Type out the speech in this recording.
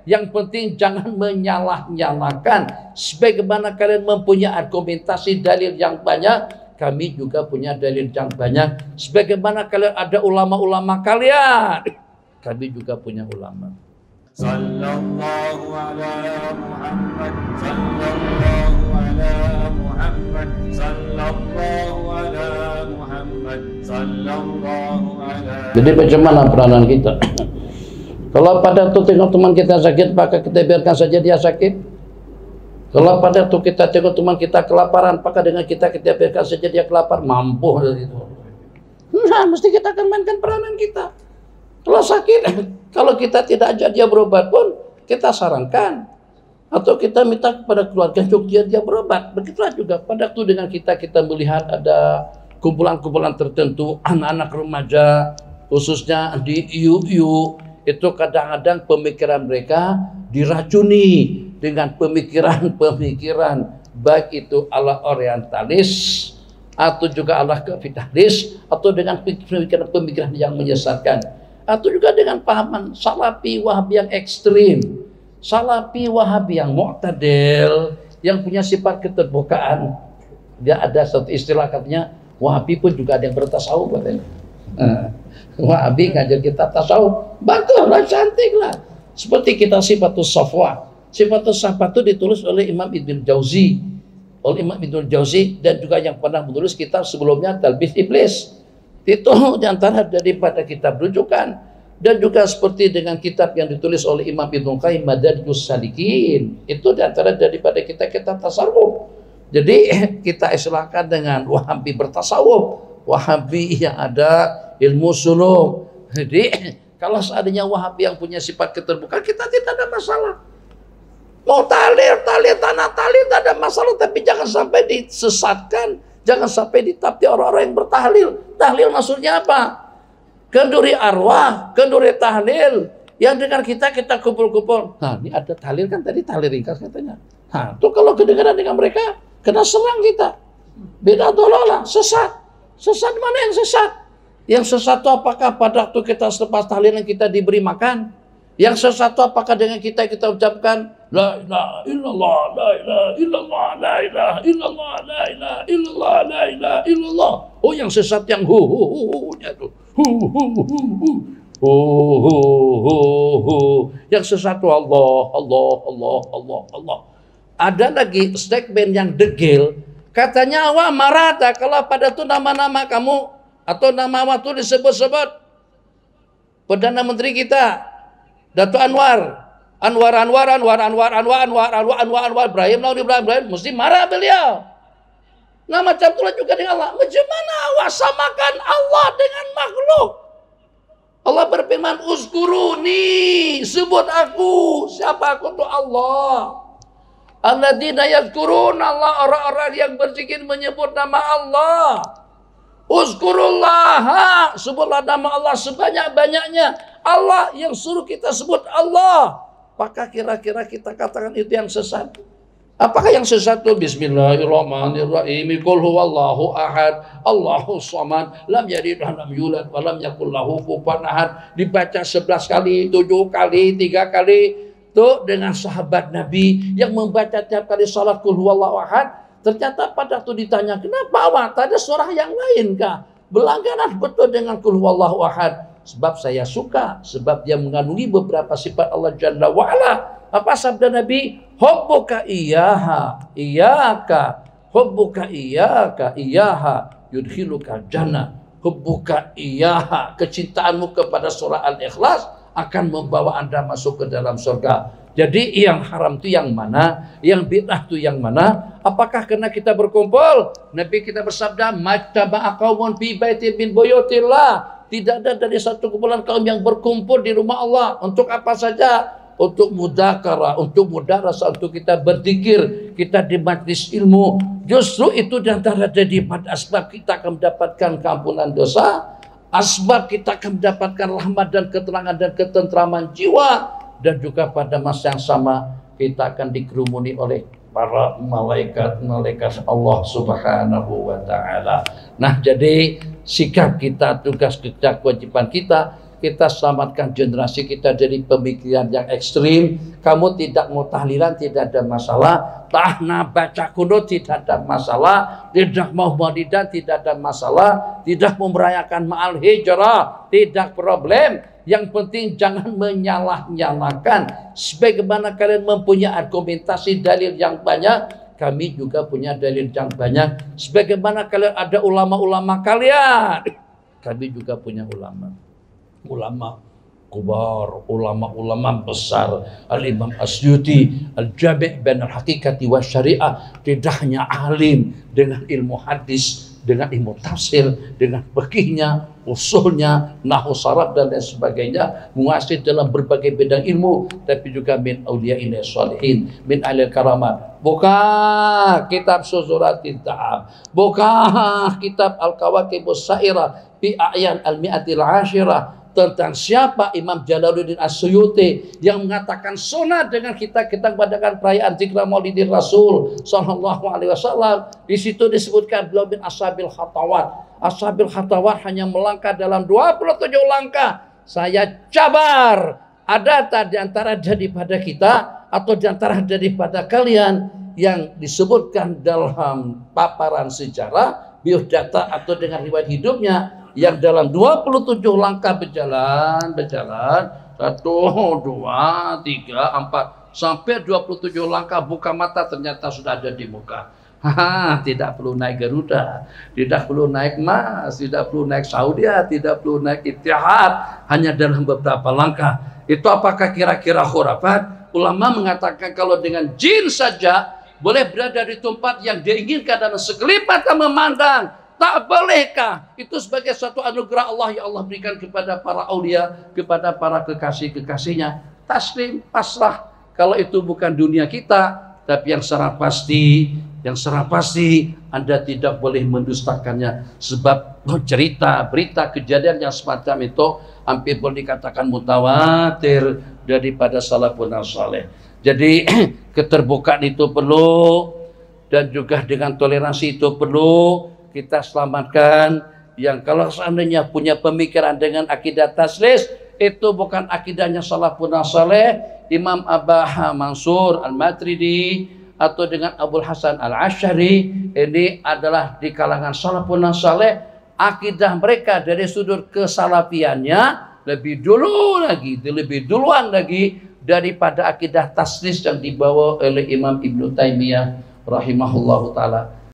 Yang penting jangan menyalah-nyalahkan. Sebagaimana kalian mempunyai argumentasi dalil yang banyak, kami juga punya dalil yang banyak. Sebagaimana kalian ada ulama-ulama kalian, kami juga punya ulama. Sallallahu ala Muhammad, sallallahu ala Muhammad, sallallahu ala Muhammad, sallallahu ala. Jadi bagaimana peranan kita? Kalau pada itu tengok teman kita sakit, maka kita biarkan saja dia sakit. Kalau pada itu kita tengok teman kita kelaparan, maka dengan kita biarkan saja dia kelaparan. Mampu gitu. Nah, mesti kita akan mainkan peranan kita. Kalau sakit, kalau kita tidak ajak dia berobat pun, kita sarankan. Atau kita minta kepada keluarga untuk dia berobat. Begitulah juga pada itu dengan kita melihat ada kumpulan-kumpulan tertentu, anak-anak remaja, khususnya di IU, itu kadang-kadang pemikiran mereka diracuni dengan pemikiran-pemikiran baik itu ala orientalis atau juga ala kapitalis atau dengan pemikiran-pemikiran yang menyesatkan atau juga dengan pahaman salafi wahabi yang ekstrim, salafi wahabi yang mu'tadil, yang punya sifat keterbukaan. Dia ada satu istilah katanya wahabi pun juga ada yang bertasawuf katanya. Wahabi ngajar kita tasawuf, baguslah, cantiklah. Seperti kita sifatus safwa. Sifatus safwa itu ditulis oleh Imam Ibnul Jauzi, dan juga yang pernah menulis kitab sebelumnya Talbis Iblis. Itu diantara daripada kitab rujukan. Dan juga seperti dengan kitab yang ditulis oleh Imam Ibnu Qayyim Madarijus Salikin, itu diantara daripada kita tasawuf. Jadi kita istilahkan dengan wahabi bertasawuf, wahabi yang ada ilmu suluk. Jadi kalau seandainya wahabi yang punya sifat keterbukaan, kita tidak ada masalah. Mau tahlil, tanah tahlil tidak ada masalah, tapi jangan sampai disesatkan, jangan sampai ditapti orang-orang yang bertahlil. Tahlil maksudnya apa? Kenduri arwah, kenduri tahlil. Yang dengan kita kumpul-kumpul. Nah, ini ada tahlil kan tadi, tahlil ringkas katanya. Nah, itu kalau kedengaran dengan mereka, kena serang kita. Beda dololah, sesat. Sesat mana yang sesat? Yang sesat itu apakah pada waktu kita selepas tahlilan kita diberi makan? Yang sesat itu apakah dengan kita ucapkan la ilaha illallah, la ilaha illallah, la ilaha illallah, la ilaha illallah, la ilaha illallah. Oh, yang sesat yang hu-hu-hu-nya tuh. Yang sesat itu Allah. Ada lagi segmen yang degil. Katanya awak marah tak kalau pada itu nama-nama kamu atau nama waktu disebut-sebut Perdana Menteri kita Dato' Anwar Ibrahim mesti marah beliau. Nah macam itulah juga dengan Allah. Bagaimana awak samakan Allah dengan makhluk? Allah berfirman, uzkuruni, sebut aku. Siapa aku itu Allah. Alladzina yazkurun Allah, orang-orang yang berzikir menyebut nama Allah. Uzkurullah, sebutlah nama Allah sebanyak-banyaknya. Allah yang suruh kita sebut Allah. Apakah kira-kira kita katakan itu yang sesat? Apakah yang sesat itu Bismillahirrahmanirrahim, qul huwallahu ahad, Allahus samad, lam yalid wa lam yulad wa lam yakul lahu kufuwan ahad. Dibaca 11 kali, 7 kali, 3 kali. Itu dengan sahabat Nabi yang membaca tiap kali salat qul huwallahu ahad. Ternyata pada waktu ditanya, kenapa awak tak ada surah yang lain kah? Berlangganan betul dengan qul huwallahu ahad. Sebab saya suka, sebab dia mengandungi beberapa sifat Allah Jalla wa'ala. Apa sabda Nabi? Hubbuka iyaha, iyaka. Hubbuka iyaka, iyaha. Yudhiluka jannah. Hubbuka iyaha. Kecintaanmu kepada surah Al-Ikhlas akan membawa Anda masuk ke dalam surga. Jadi yang haram itu yang mana? Yang bid'ah itu yang mana? Apakah karena kita berkumpul? Nabi kita bersabda, majtama'a qaumun fi baitin min buyutillah. Tidak ada dari satu kumpulan kaum yang berkumpul di rumah Allah. Untuk apa saja? Untuk mudzakarah, untuk mudarasah, untuk kita berzikir, kita di majlis ilmu. Justru itu diantara dari asbab kita akan mendapatkan keampunan dosa. Asbab kita akan mendapatkan rahmat dan keterangan dan ketentraman jiwa. Dan juga pada masa yang sama kita akan dikerumuni oleh para malaikat Allah Subhanahu wa ta'ala. Nah, jadi sikap kita, tugas kita, kewajiban kita kita selamatkan generasi kita dari pemikiran yang ekstrim. Kamu tidak mau tahlilan, tidak ada masalah. Tahna baca kunut, tidak ada masalah. Tidak mau maulidan, tidak ada masalah. Tidak mau merayakan ma'al hijrah, tidak problem. Yang penting jangan menyalah-nyalahkan. Sebagaimana kalian mempunyai argumentasi dalil yang banyak, kami juga punya dalil yang banyak. Sebagaimana kalian ada ulama-ulama kalian, kami juga punya ulama kubar, ulama-ulama besar. Al-Imam Asyuti, Al-Jami' bain al-Haqiqati wa Syariah, tidak hanya alim dengan ilmu hadis, dengan ilmu tafsir, dengan fikihnya, usulnya, nahwu saraf dan lain sebagainya, menguasai dalam berbagai bidang ilmu, tapi juga min auliya'in shalihin, min ahlil karamat. Buka kitab Suzuratin Ta'am, buka kitab Al-Kawakibus Sa'irah fi a'yan al-mi'atil ashirah, tentang siapa Imam Jalaluddin As-Suyuti yang mengatakan sunnah dengan kita mengadakan perayaan zikra Maulidin Rasul sallallahu alaihi wasallam. Di situ disebutkan beliau bin ashabil khatawat. Ashabil khatawat hanya melangkah dalam 27 langkah. Saya cabar, ada tak di antara daripada kita atau di antara daripada kalian yang disebutkan dalam paparan sejarah, biodata atau dengan riwayat hidupnya, yang dalam 27 langkah berjalan 1, 2, 3, 4 sampai 27 langkah buka mata ternyata sudah ada di muka. Tidak perlu naik Garuda, tidak perlu naik Mas, tidak perlu naik Saudi, tidak perlu naik Ittihad, hanya dalam beberapa langkah. Itu apakah kira-kira khurafat? Ulama mengatakan kalau dengan jin saja boleh berada di tempat yang diinginkan dan sekelip mata memandang. Tak bolehkah itu sebagai suatu anugerah Allah yang Allah berikan kepada para aulia, kepada para kekasih-kekasihnya? Taslim, pasrah. Kalau itu bukan dunia kita, tapi yang secara pasti Anda tidak boleh mendustakannya. Sebab cerita, berita, kejadian yang semacam itu hampir boleh dikatakan mutawatir daripada salafun saleh. Jadi keterbukaan itu perlu, dan juga dengan toleransi itu perlu. Kita selamatkan yang kalau seandainya punya pemikiran dengan akidah taslis, itu bukan akidahnya salafun saleh, Imam Abah Mansur Al-Matridi atau dengan Abul Hasan Al-Asy'ari. Ini adalah di kalangan salafun saleh, akidah mereka dari sudut kesalafiannya lebih duluan lagi daripada akidah taslis yang dibawa oleh Imam Ibnu Taimiyah rahimahullahu taala.